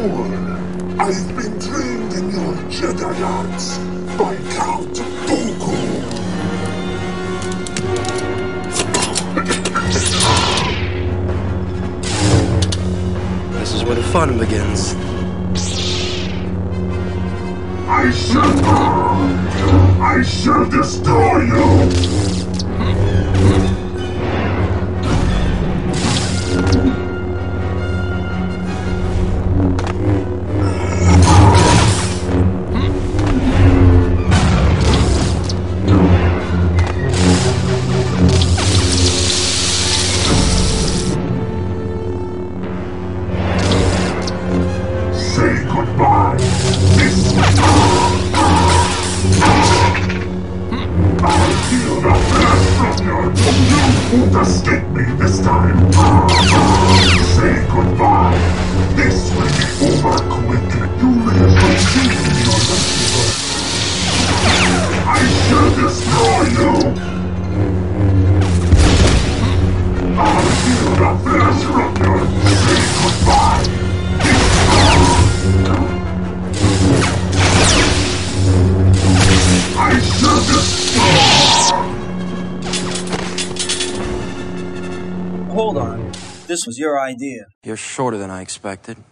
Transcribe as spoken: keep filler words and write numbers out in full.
Fool! I've been trained in your Jedi arts by Count Dooku! This is where the fun begins. I shall... I shall destroy you! Say goodbye. This I feel the blast from your... You won't escape me this time. Say goodbye. This will be over quickly. You may as well see your rescuer. I shall destroy you. I feel the blast from your... Say goodbye. I shall destroy! Hold on. This was your idea. You're shorter than I expected.